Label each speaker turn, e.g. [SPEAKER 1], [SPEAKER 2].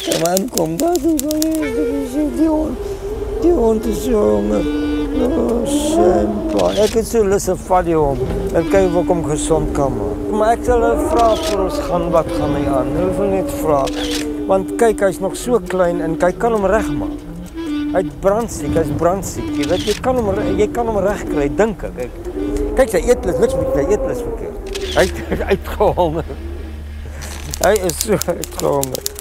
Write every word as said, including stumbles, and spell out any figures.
[SPEAKER 1] Man kom daar toe, die hond, die hond is so honger. Oh, Shampa. Ek het so lus op vat die hond en kyk of ek hom gesond kan maak. Maar ek sal hulle vra vir ons gaan wat gaan hy aan. Hulle wil net vra, want kyk, hy's nog so klein en hy kan hom regmaak. Hy's brandsiek, hy's brandsiek. Jy weet, jy kan hom jy kan hom regkry, dink ek. Kyk, kyk sy eetlus, niks met sy eetlus verkeerd. Hy het uitgehonger. Hy is so uitgehonger.